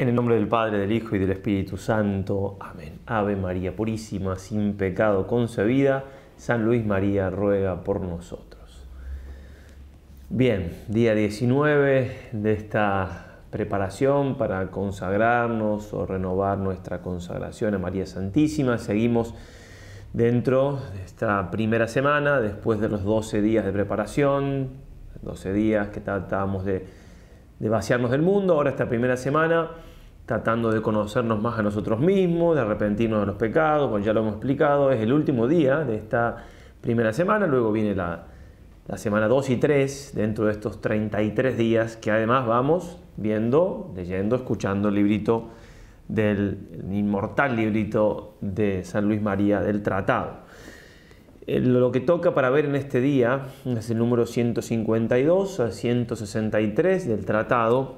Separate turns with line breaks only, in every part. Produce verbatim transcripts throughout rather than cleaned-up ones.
En el nombre del Padre, del Hijo y del Espíritu Santo. Amén. Ave María Purísima, sin pecado concebida, San Luis María ruega por nosotros. Bien, día diecinueve de esta preparación para consagrarnos o renovar nuestra consagración a María Santísima. Seguimos dentro de esta primera semana, después de los doce días de preparación, doce días que tratábamos de, de vaciarnos del mundo. Ahora esta primera semana, tratando de conocernos más a nosotros mismos, de arrepentirnos de los pecados, pues ya lo hemos explicado, es el último día de esta primera semana. Luego viene la, la semana dos y tres, dentro de estos treinta y tres días, que además vamos viendo, leyendo, escuchando el librito del el inmortal librito de San Luis María del Tratado. Lo que toca para ver en este día es el número ciento cincuenta y dos a ciento sesenta y tres del Tratado,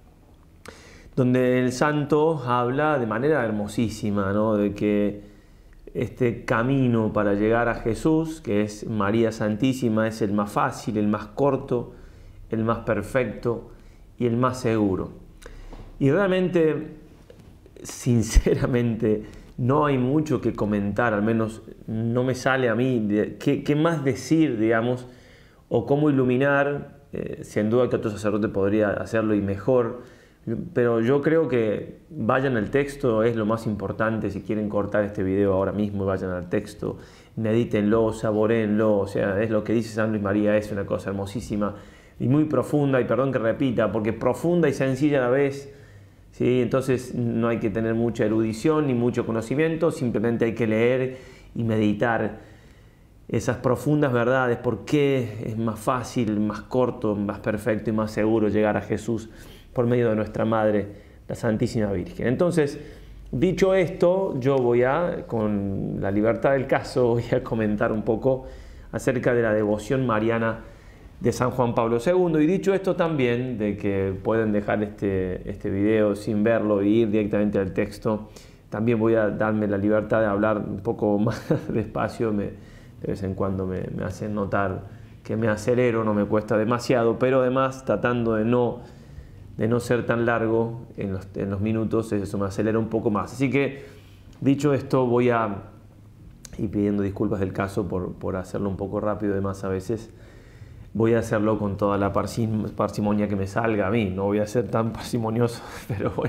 donde el santo habla de manera hermosísima, ¿no?, de que este camino para llegar a Jesús, que es María Santísima, es el más fácil, el más corto, el más perfecto y el más seguro. Y realmente, sinceramente, no hay mucho que comentar, al menos no me sale a mí de, qué, qué más decir, digamos, o cómo iluminar. Eh, sin duda que otro sacerdote podría hacerlo y mejor, pero yo creo que vayan al texto, es lo más importante. Si quieren cortar este video ahora mismo, vayan al texto, medítenlo, saboréenlo. O sea, es lo que dice San Luis María, es una cosa hermosísima y muy profunda, y perdón que repita, porque profunda y sencilla a la vez. ¿Sí? Entonces no hay que tener mucha erudición ni mucho conocimiento, simplemente hay que leer y meditar esas profundas verdades. ¿Por qué es más fácil, más corto, más perfecto y más seguro llegar a Jesús por medio de nuestra Madre, la Santísima Virgen? Entonces, dicho esto, yo voy a, con la libertad del caso, voy a comentar un poco acerca de la devoción mariana de San Juan Pablo segundo. Y dicho esto también, de que pueden dejar este, este video sin verlo e ir directamente al texto, también voy a darme la libertad de hablar un poco más despacio. Me, de vez en cuando me, me hacen notar que me acelero, no me cuesta demasiado, pero además tratando de no, de no ser tan largo en los, en los minutos, eso me acelera un poco más. Así que, dicho esto, voy a ir pidiendo disculpas del caso por, por hacerlo un poco rápido, además a veces. Voy a hacerlo con toda la parsimonia que me salga a mí. No voy a ser tan parsimonioso, pero bueno.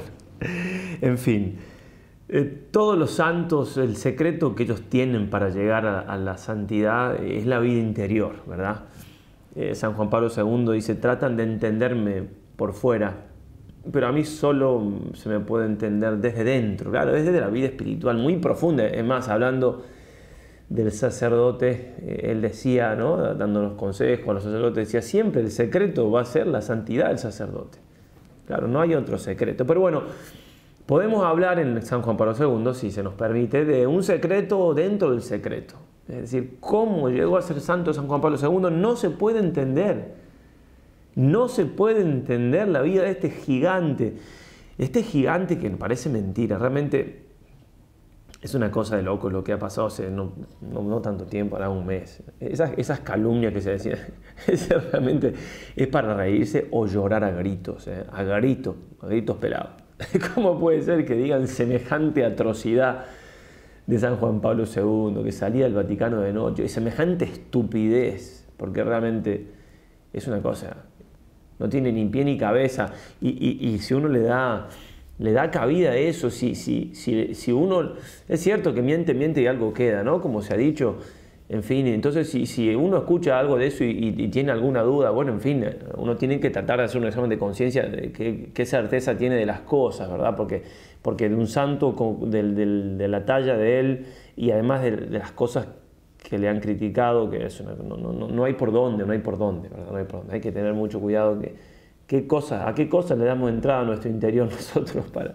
En fin, eh, todos los santos, el secreto que ellos tienen para llegar a, a la santidad es la vida interior, ¿verdad? Eh, San Juan Pablo segundo dice: tratan de entenderme por fuera, pero a mí solo se me puede entender desde dentro. Claro, desde la vida espiritual muy profunda. Es más, hablando del sacerdote, él decía, ¿no?, dándonos consejos a los sacerdotes, decía siempre el secreto va a ser la santidad del sacerdote. Claro, no hay otro secreto. Pero bueno, podemos hablar en San Juan Pablo segundo, si se nos permite, de un secreto dentro del secreto. Es decir, cómo llegó a ser santo San Juan Pablo segundo no se puede entender. No se puede entender la vida de este gigante. Este gigante que parece mentira, realmente es una cosa de loco lo que ha pasado hace no, no, no tanto tiempo, ahora un mes. Esas, esas calumnias que se decían, realmente es para reírse o llorar a gritos, ¿eh? a gritos, a gritos pelados. ¿Cómo puede ser que digan semejante atrocidad de San Juan Pablo segundo, que salía del Vaticano de noche, y semejante estupidez? Porque realmente es una cosa, no tiene ni pie ni cabeza, y, y, y si uno le da... le da cabida a eso, si, si, si, si uno, es cierto que miente, miente y algo queda, ¿no?, como se ha dicho, en fin. Entonces si, si uno escucha algo de eso y, y, y tiene alguna duda, bueno, en fin, uno tiene que tratar de hacer un examen de conciencia, de qué, qué certeza tiene de las cosas, ¿verdad? Porque, porque de un santo con, de, de, de la talla de él, y además de, de las cosas que le han criticado, que es una, no, no, no hay por dónde, no hay por dónde, ¿verdad? No hay por dónde. Hay que tener mucho cuidado que ¿Qué cosa, ¿A qué cosas le damos entrada a nuestro interior nosotros para...?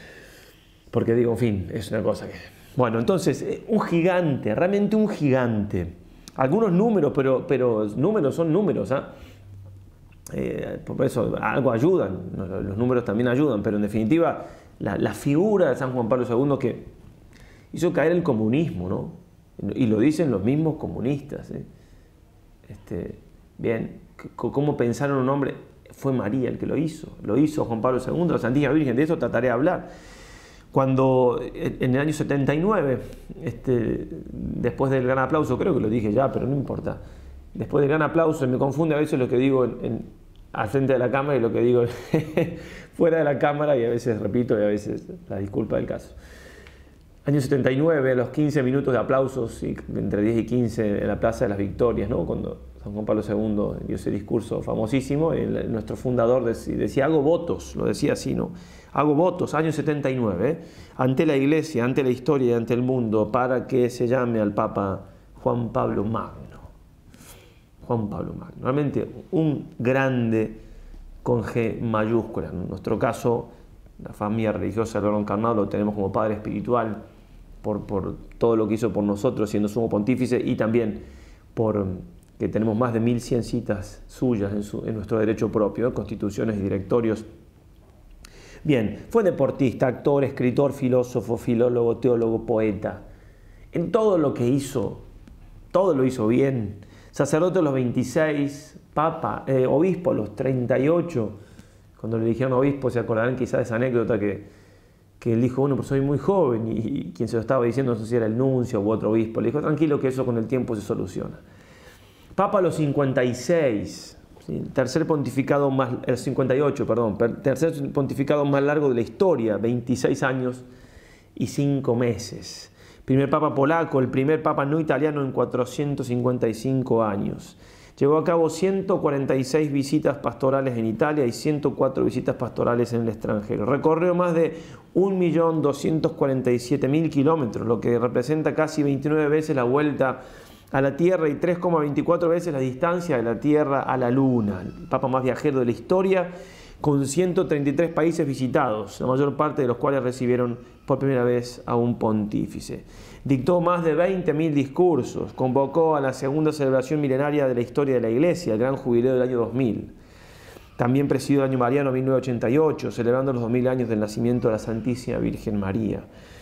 Porque digo, en fin, es una cosa que... Bueno, entonces, un gigante, realmente un gigante. Algunos números, pero, pero números son números, ¿ah? ¿eh? Por eso algo ayudan, los números también ayudan, pero en definitiva, la, la figura de San Juan Pablo segundo que hizo caer el comunismo, ¿no? Y lo dicen los mismos comunistas, ¿eh? Este, bien, ¿cómo pensaron un hombre fue María el que lo hizo. Lo hizo Juan Pablo segundo, la Santísima Virgen. De eso trataré de hablar. Cuando en el año setenta y nueve, este, después del gran aplauso, creo que lo dije ya, pero no importa. Después del gran aplauso, me confunde a veces lo que digo en, en, al frente de la cámara y lo que digo fuera de la cámara, y a veces repito y a veces la disculpa del caso. Año setenta y nueve, los quince minutos de aplausos, y entre diez y quince en la Plaza de las Victorias, ¿no? Cuando San Juan Pablo segundo dio ese discurso famosísimo, el, nuestro fundador decía, decía, hago votos, lo decía así, ¿no? Hago votos, año setenta y nueve, ¿eh? Ante la Iglesia, ante la historia y ante el mundo, para que se llame al Papa Juan Pablo Magno. Juan Pablo Magno, realmente un grande con G mayúscula. En nuestro caso, la familia religiosa del Verbo Encarnado lo tenemos como padre espiritual por, por todo lo que hizo por nosotros siendo sumo pontífice, y también por que tenemos más de mil cien citas suyas en, su, en nuestro derecho propio, constituciones y directorios. Bien, fue deportista, actor, escritor, filósofo, filólogo, teólogo, poeta. En todo lo que hizo, todo lo hizo bien. Sacerdote a los veintiséis, papa, eh, obispo a los treinta y ocho. Cuando le dijeron obispo, se acordarán quizás de esa anécdota que, que él dijo, bueno, pues soy muy joven, y, y quien se lo estaba diciendo, no sé si era el nuncio u otro obispo, le dijo, tranquilo que eso con el tiempo se soluciona. Papa a los cincuenta y seis, ¿sí? tercer pontificado más, el cincuenta y ocho, perdón, tercer pontificado más largo de la historia, veintiséis años y cinco meses. Primer papa polaco, el primer papa no italiano en cuatrocientos cincuenta y cinco años. Llevó a cabo ciento cuarenta y seis visitas pastorales en Italia y ciento cuatro visitas pastorales en el extranjero. Recorrió más de un millón doscientos cuarenta y siete mil kilómetros, lo que representa casi veintinueve veces la vuelta a la Tierra y tres coma veinticuatro veces la distancia de la Tierra a la Luna. El papa más viajero de la historia, con ciento treinta y tres países visitados, la mayor parte de los cuales recibieron por primera vez a un pontífice. Dictó más de veinte mil discursos, convocó a la segunda celebración milenaria de la historia de la Iglesia, el gran jubileo del año dos mil. También presidió el año mariano mil novecientos ochenta y ocho, celebrando los dos mil años del nacimiento de la Santísima Virgen María.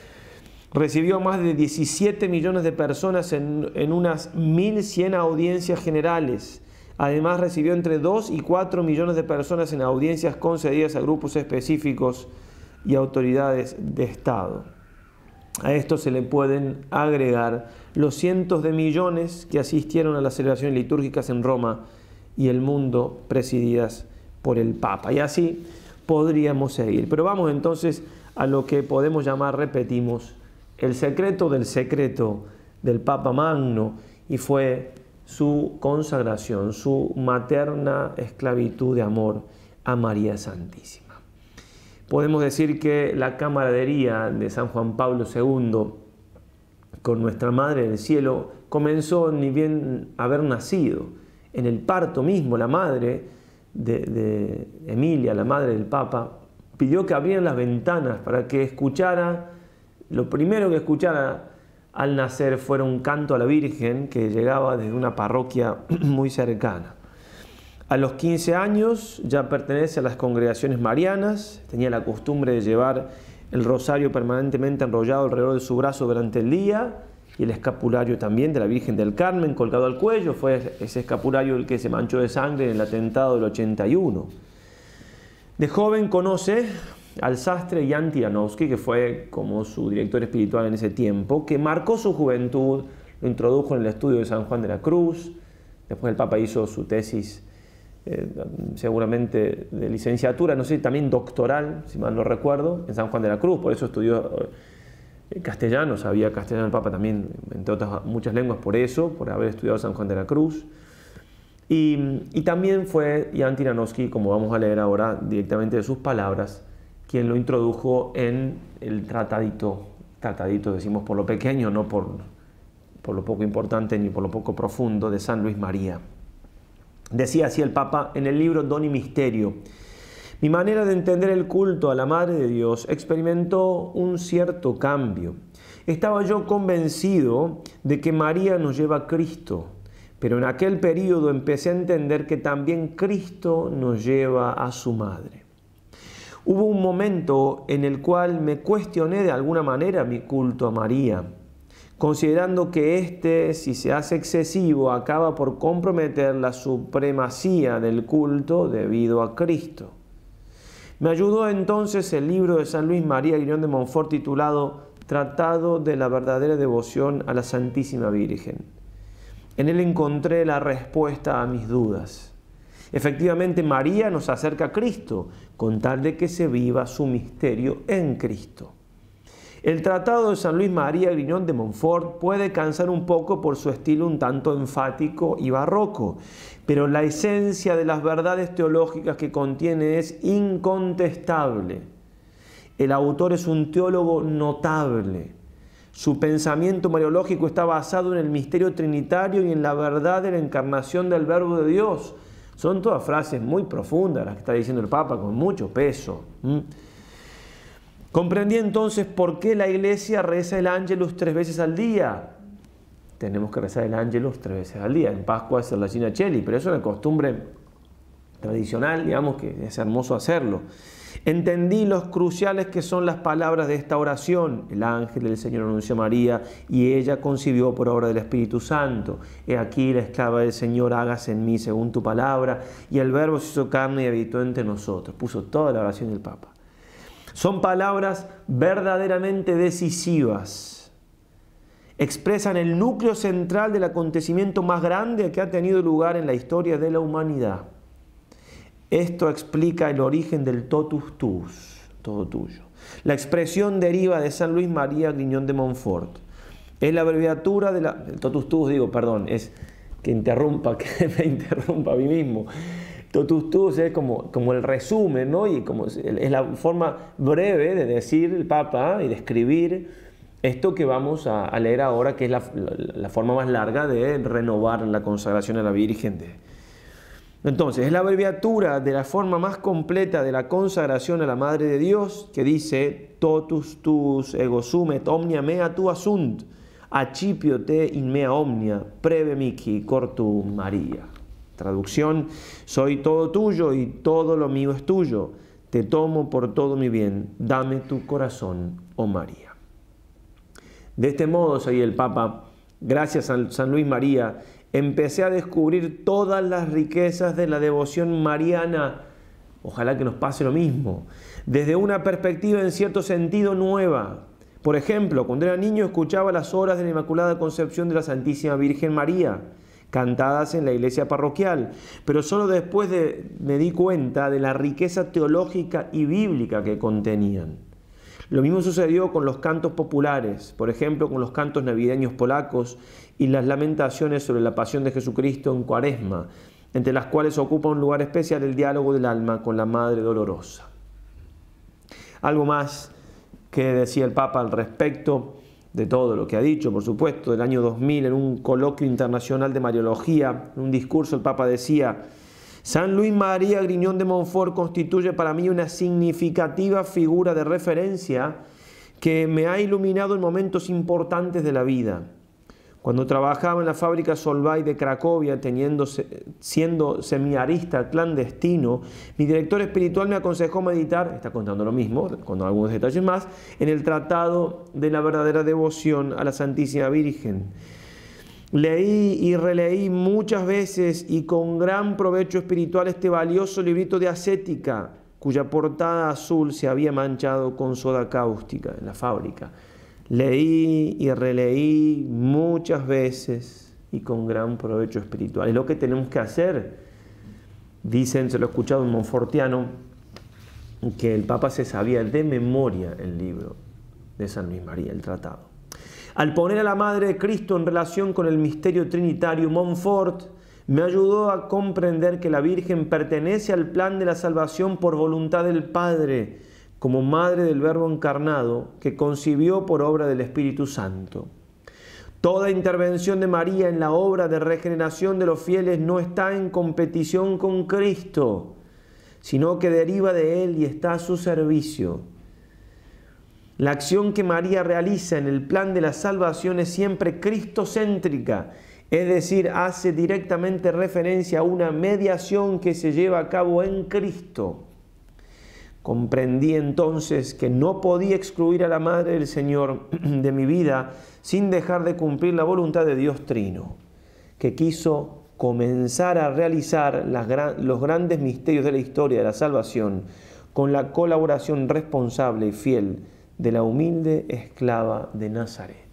Recibió más de diecisiete millones de personas en, en unas mil cien audiencias generales. Además, recibió entre dos y cuatro millones de personas en audiencias concedidas a grupos específicos y autoridades de Estado. A esto se le pueden agregar los cientos de millones que asistieron a las celebraciones litúrgicas en Roma y el mundo presididas por el Papa. Y así podríamos seguir. Pero vamos entonces a lo que podemos llamar, repetimos, el secreto del secreto del Papa Magno, y fue su consagración, su materna esclavitud de amor a María Santísima. Podemos decir que la camaradería de San Juan Pablo segundo con nuestra Madre del Cielo comenzó ni bien haber nacido. En el parto mismo, la madre de, de Emilia, la madre del Papa, pidió que abrieran las ventanas para que escuchara, lo primero que escuchara al nacer fuera un canto a la Virgen que llegaba desde una parroquia muy cercana. A los quince años ya pertenece a las congregaciones marianas, tenía la costumbre de llevar el rosario permanentemente enrollado alrededor de su brazo durante el día, y el escapulario también de la Virgen del Carmen colgado al cuello. Fue ese escapulario el que se manchó de sangre en el atentado del ochenta y uno. De joven conoce al sastre Jan Tyranowski, que fue como su director espiritual en ese tiempo, que marcó su juventud, lo introdujo en el estudio de San Juan de la Cruz. Después el Papa hizo su tesis, eh, seguramente de licenciatura, no sé, también doctoral, si mal no recuerdo, en San Juan de la Cruz. Por eso estudió eh, castellano, sabía castellano el Papa también, entre otras muchas lenguas, por eso, por haber estudiado San Juan de la Cruz. Y, y también fue Jan Tyranowski, como vamos a leer ahora directamente de sus palabras, quien lo introdujo en el tratadito, tratadito decimos por lo pequeño, no por, por lo poco importante ni por lo poco profundo, de San Luis María. Decía así el Papa en el libro Don y Misterio: mi manera de entender el culto a la Madre de Dios experimentó un cierto cambio. Estaba yo convencido de que María nos lleva a Cristo, pero en aquel periodo empecé a entender que también Cristo nos lleva a su Madre. Hubo un momento en el cual me cuestioné de alguna manera mi culto a María. considerando que éste, si se hace excesivo, acaba por comprometer la supremacía del culto debido a Cristo. Me ayudó entonces el libro de San Luis María Griñón de Montfort titulado Tratado de la verdadera devoción a la Santísima Virgen. En él encontré la respuesta a mis dudas. Efectivamente, María nos acerca a Cristo, con tal de que se viva su misterio en Cristo. El Tratado de San Luis María Griñón de Montfort puede cansar un poco por su estilo un tanto enfático y barroco, pero la esencia de las verdades teológicas que contiene es incontestable. El autor es un teólogo notable. Su pensamiento mariológico está basado en el misterio trinitario y en la verdad de la encarnación del Verbo de Dios. Son todas frases muy profundas las que está diciendo el Papa, con mucho peso. ¿Mm? Comprendí entonces por qué la Iglesia reza el Ángelus tres veces al día. Tenemos que rezar el Ángelus tres veces al día. En Pascua es la Gina Cheli, pero eso es una costumbre tradicional, digamos que es hermoso hacerlo. Entendí los cruciales que son las palabras de esta oración. El ángel del Señor anunció a María y ella concibió por obra del Espíritu Santo. He aquí la esclava del Señor, hágase en mí según tu palabra. Y el Verbo se hizo carne y habitó entre nosotros. Puso toda la oración del Papa. Son palabras verdaderamente decisivas. Expresan el núcleo central del acontecimiento más grande que ha tenido lugar en la historia de la humanidad. Esto explica el origen del totus tuus, todo tuyo. La expresión deriva de San Luis María Griñón de Montfort. Es la abreviatura de la... El totus tuus, digo, perdón, es que interrumpa, que me interrumpa a mí mismo. Totus tuus es como, como el resumen, ¿no? Y como es la forma breve de decir el Papa y de escribir esto que vamos a, a leer ahora, que es la, la, la forma más larga de renovar la consagración a la Virgen. De... Entonces, es la abreviatura de la forma más completa de la consagración a la Madre de Dios, que dice totus tuus ego sum et omnia mea tua sunt, accipio te in mea omnia, preve mihi cortum Maria. Traducción: soy todo tuyo y todo lo mío es tuyo. Te tomo por todo mi bien. Dame tu corazón, oh María. De este modo, seguía el Papa, gracias a San Luis María, empecé a descubrir todas las riquezas de la devoción mariana. Ojalá que nos pase lo mismo. Desde una perspectiva en cierto sentido nueva. Por ejemplo, cuando era niño escuchaba las horas de la Inmaculada Concepción de la Santísima Virgen María, cantadas en la iglesia parroquial, pero solo después de, me di cuenta de la riqueza teológica y bíblica que contenían. Lo mismo sucedió con los cantos populares, por ejemplo con los cantos navideños polacos y las lamentaciones sobre la pasión de Jesucristo en Cuaresma, entre las cuales ocupa un lugar especial el diálogo del alma con la Madre Dolorosa. Algo más que decía el Papa al respecto de todo lo que ha dicho, por supuesto, del año dos mil, en un coloquio internacional de Mariología, en un discurso el Papa decía: San Luis María Griñón de Montfort constituye para mí una significativa figura de referencia que me ha iluminado en momentos importantes de la vida. Cuando trabajaba en la fábrica Solvay de Cracovia, teniendo, siendo seminarista clandestino, mi director espiritual me aconsejó meditar, está contando lo mismo, con algunos detalles más, en el Tratado de la verdadera devoción a la Santísima Virgen. Leí y releí muchas veces y con gran provecho espiritual este valioso librito de ascética, cuya portada azul se había manchado con soda cáustica en la fábrica. Leí y releí muchas veces y con gran provecho espiritual. Es lo que tenemos que hacer. Dicen, se lo he escuchado un monfortiano, que el Papa se sabía de memoria el libro de San Luis María, el tratado. Al poner a la Madre de Cristo en relación con el misterio trinitario, Montfort me ayudó a comprender que la Virgen pertenece al plan de la salvación por voluntad del Padre, como Madre del Verbo encarnado, que concibió por obra del Espíritu Santo. Toda intervención de María en la obra de regeneración de los fieles no está en competición con Cristo, sino que deriva de Él y está a su servicio. La acción que María realiza en el plan de la salvación es siempre cristocéntrica, es decir, hace directamente referencia a una mediación que se lleva a cabo en Cristo. Comprendí entonces que no podía excluir a la Madre del Señor de mi vida sin dejar de cumplir la voluntad de Dios Trino, que quiso comenzar a realizar las gran, los grandes misterios de la historia de la salvación con la colaboración responsable y fiel de la humilde esclava de Nazaret.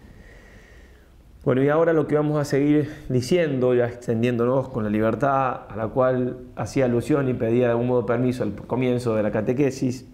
Bueno, y ahora lo que vamos a seguir diciendo, ya extendiéndonos con la libertad a la cual hacía alusión y pedía de algún modo permiso al comienzo de la catequesis,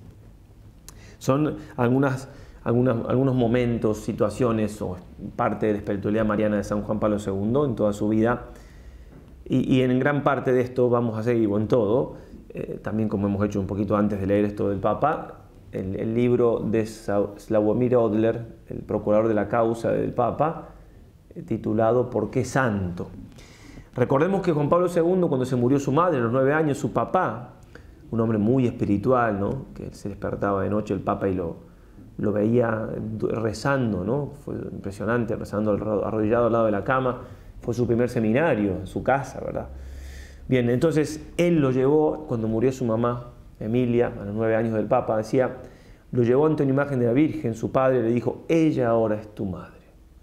son algunas, algunas, algunos momentos, situaciones o parte de la espiritualidad mariana de San Juan Pablo segundo en toda su vida. Y, y en gran parte de esto vamos a seguir, o en todo, eh, también como hemos hecho un poquito antes de leer esto del Papa, el, el libro de Sławomir Odler, el procurador de la causa del Papa, titulado ¿Por qué santo? Recordemos que Juan Pablo segundo, cuando se murió su madre a los nueve años, su papá, un hombre muy espiritual, ¿no? Que se despertaba de noche el Papa y lo, lo veía rezando, ¿no? Fue impresionante, rezando arrodillado al lado de la cama. Fue su primer seminario en su casa, ¿verdad? Bien, entonces él lo llevó, cuando murió su mamá, Emilia, a los nueve años del Papa, decía, lo llevó ante una imagen de la Virgen, su padre le dijo, ella ahora es tu madre.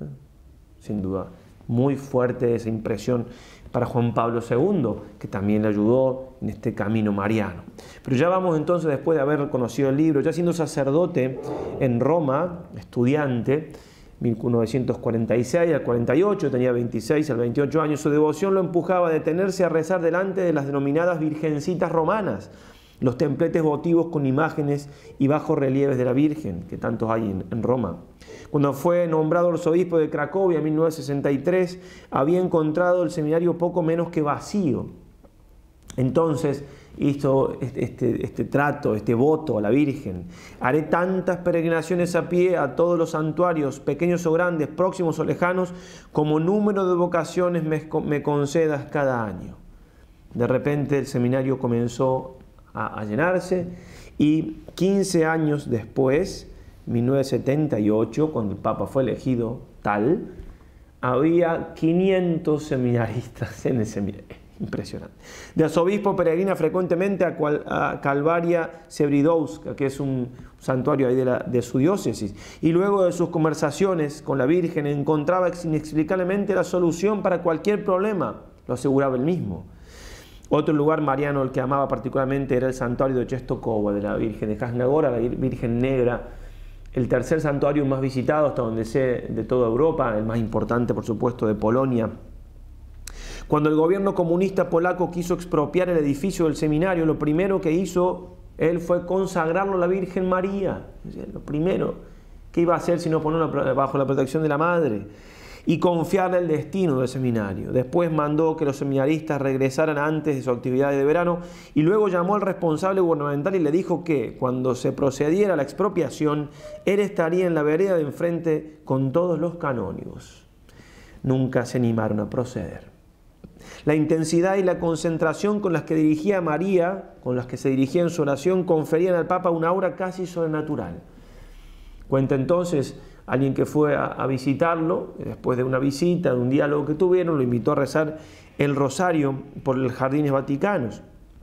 Sin duda, muy fuerte esa impresión para Juan Pablo segundo, que también le ayudó en este camino mariano. Pero ya vamos entonces, después de haber conocido el libro, ya siendo sacerdote en Roma, estudiante, mil novecientos cuarenta y seis al cuarenta y ocho, tenía veintiséis al veintiocho años, su devoción lo empujaba a detenerse a rezar delante de las denominadas virgencitas romanas, los templetes votivos con imágenes y bajos relieves de la Virgen, que tantos hay en, en Roma. Cuando fue nombrado arzobispo de Cracovia en mil novecientos sesenta y tres, había encontrado el seminario poco menos que vacío. Entonces hizo este, este, este trato, este voto a la Virgen. Haré tantas peregrinaciones a pie a todos los santuarios, pequeños o grandes, próximos o lejanos, como número de vocaciones me, me concedas cada año. De repente el seminario comenzó a, a llenarse y quince años después, mil novecientos setenta y ocho, cuando el Papa fue elegido tal, había quinientos seminaristas en el seminario. Impresionante. De arzobispo peregrina frecuentemente a, cual, a Calvaria Sebridowska, que es un santuario ahí de, la, de su diócesis, y luego de sus conversaciones con la Virgen encontraba inexplicablemente la solución para cualquier problema, lo aseguraba él mismo. Otro lugar mariano al que amaba particularmente era el santuario de Czestochowa, de la Virgen de Krasnogora, la Virgen Negra, el tercer santuario más visitado hasta donde sé de toda Europa, el más importante por supuesto de Polonia. Cuando el gobierno comunista polaco quiso expropiar el edificio del seminario, lo primero que hizo él fue consagrarlo a la Virgen María. Lo primero que iba a hacer sino ponerlo bajo la protección de la Madre y confiarle el destino del seminario. Después mandó que los seminaristas regresaran antes de su actividad de verano y luego llamó al responsable gubernamental y le dijo que cuando se procediera a la expropiación, él estaría en la vereda de enfrente con todos los canónigos. Nunca se animaron a proceder. La intensidad y la concentración con las que dirigía a María, con las que se dirigía en su oración, conferían al Papa una aura casi sobrenatural. Cuenta entonces alguien que fue a, a visitarlo, después de una visita, de un diálogo que tuvieron, lo invitó a rezar el rosario por los jardines vaticanos.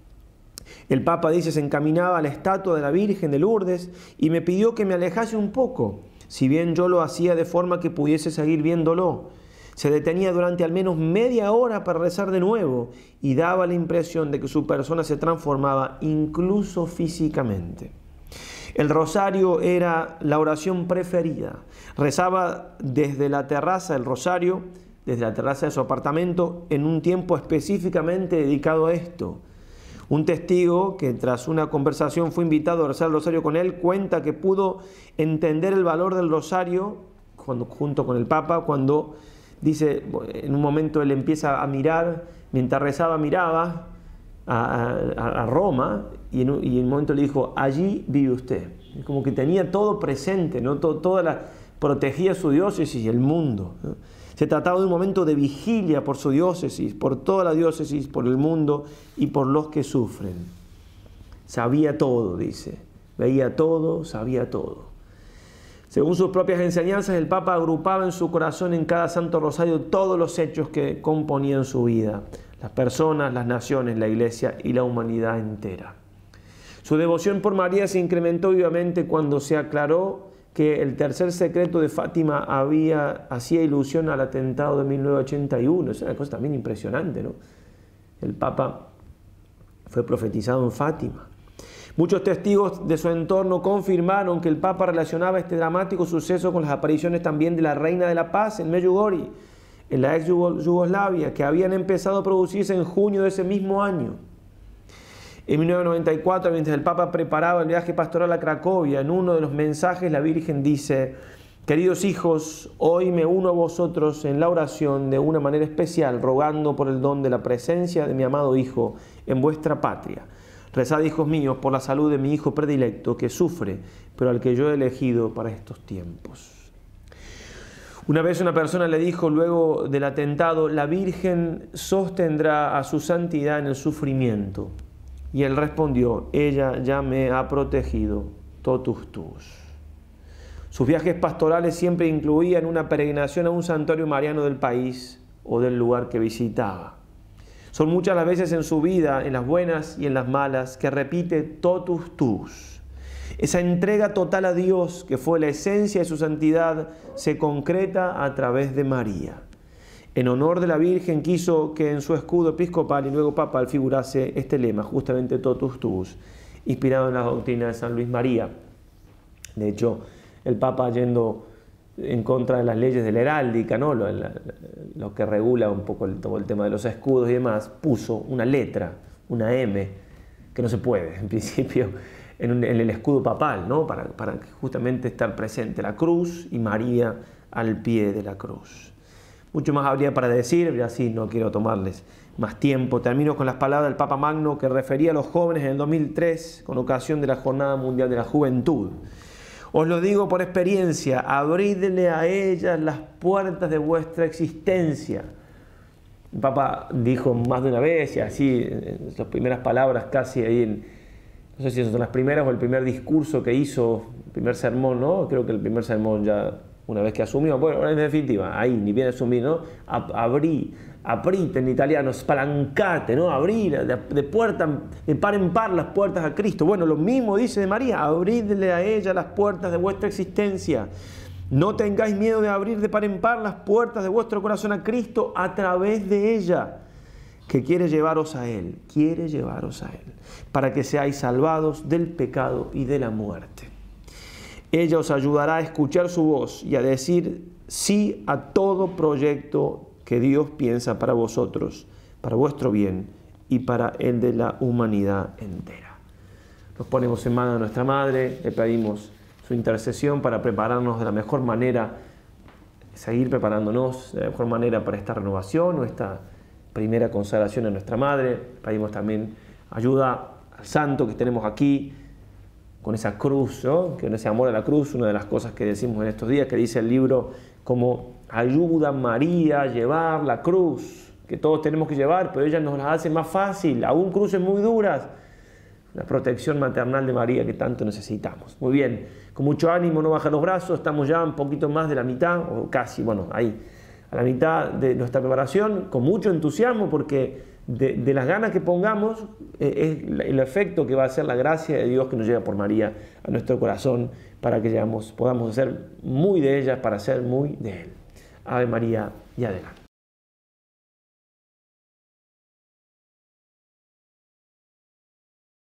El Papa, dice, se encaminaba a la estatua de la Virgen de Lourdes y me pidió que me alejase un poco, si bien yo lo hacía de forma que pudiese seguir viéndolo. Se detenía durante al menos media hora para rezar de nuevo y daba la impresión de que su persona se transformaba incluso físicamente. El rosario era la oración preferida. Rezaba desde la terraza del rosario, desde la terraza de su apartamento, en un tiempo específicamente dedicado a esto. Un testigo que tras una conversación fue invitado a rezar el rosario con él, cuenta que pudo entender el valor del rosario cuando, junto con el Papa, cuando dice, en un momento él empieza a mirar, mientras rezaba miraba a, a, a Roma y en, un, y en un momento le dijo, allí vive usted. Es como que tenía todo presente, ¿no? Todo, toda la, protegía su diócesis y el mundo, ¿no? Se trataba de un momento de vigilia por su diócesis, por toda la diócesis, por el mundo y por los que sufren. Sabía todo, dice, veía todo, sabía todo. Según sus propias enseñanzas, el Papa agrupaba en su corazón en cada Santo Rosario todos los hechos que componían su vida, las personas, las naciones, la Iglesia y la humanidad entera. Su devoción por María se incrementó vivamente cuando se aclaró que el tercer secreto de Fátima había, hacía ilusión al atentado de mil novecientos ochenta y uno. Es una cosa también impresionante, ¿no? El Papa fue profetizado en Fátima. Muchos testigos de su entorno confirmaron que el Papa relacionaba este dramático suceso con las apariciones también de la Reina de la Paz en Medjugorje, en la ex Yugoslavia, que habían empezado a producirse en junio de ese mismo año. En mil novecientos noventa y cuatro, mientras el Papa preparaba el viaje pastoral a Cracovia, en uno de los mensajes la Virgen dice: queridos hijos, hoy me uno a vosotros en la oración de una manera especial, rogando por el don de la presencia de mi amado Hijo en vuestra patria. Rezad, hijos míos, por la salud de mi hijo predilecto que sufre, pero al que yo he elegido para estos tiempos. Una vez una persona le dijo luego del atentado: la Virgen sostendrá a su santidad en el sufrimiento. Y él respondió: ella ya me ha protegido, totus tuus. Sus viajes pastorales siempre incluían una peregrinación a un santuario mariano del país o del lugar que visitaba. Son muchas las veces en su vida, en las buenas y en las malas, que repite totus tuus. Esa entrega total a Dios, que fue la esencia de su santidad, se concreta a través de María. En honor de la Virgen quiso que en su escudo episcopal y luego papal figurase este lema, justamente totus tuus, inspirado en la doctrina de San Luis María. De hecho, el Papa, yendo en contra de las leyes de la heráldica, ¿no? lo, la, lo que regula un poco el, todo el tema de los escudos y demás, puso una letra, una M, que no se puede, en principio, en, un, en el escudo papal, ¿no? para, para justamente estar presente la cruz y María al pie de la cruz. Mucho más habría para decir, pero así no quiero tomarles más tiempo. Termino con las palabras del Papa Magno que refería a los jóvenes en el dos mil tres con ocasión de la Jornada Mundial de la Juventud. Os lo digo por experiencia, abridle a ellas las puertas de vuestra existencia. El Papa dijo más de una vez, y así, las primeras palabras casi ahí, en, no sé si esas son las primeras o el primer discurso que hizo, el primer sermón, ¿no? Creo que el primer sermón ya, una vez que asumió, bueno, en definitiva, ahí, ni bien asumir, ¿no? Abrí, aprite en italiano, spalancate, ¿no? Abrir de, de puerta, de par en par las puertas a Cristo. Bueno, lo mismo dice de María: abridle a ella las puertas de vuestra existencia. No tengáis miedo de abrir de par en par las puertas de vuestro corazón a Cristo a través de ella, que quiere llevaros a Él, quiere llevaros a Él, para que seáis salvados del pecado y de la muerte. Ella os ayudará a escuchar su voz y a decir sí a todo proyecto que Dios piensa para vosotros, para vuestro bien y para el de la humanidad entera. Nos ponemos en manos de nuestra Madre, le pedimos su intercesión para prepararnos de la mejor manera, seguir preparándonos de la mejor manera para esta renovación o esta primera consagración a nuestra Madre. Pedimos también ayuda al santo que tenemos aquí, con esa cruz, ¿no? Con ese amor a la cruz, una de las cosas que decimos en estos días, que dice el libro, como ayuda a María a llevar la cruz, que todos tenemos que llevar, pero ella nos la hace más fácil, aún cruces muy duras. La protección maternal de María que tanto necesitamos. Muy bien, con mucho ánimo, no bajar los brazos, estamos ya un poquito más de la mitad, o casi, bueno, ahí, a la mitad de nuestra preparación, con mucho entusiasmo, porque de, de las ganas que pongamos, eh, es el efecto que va a ser la gracia de Dios que nos llega por María a nuestro corazón, para que llegamos, podamos ser muy de ella, para ser muy de Él. Ave María y adelante.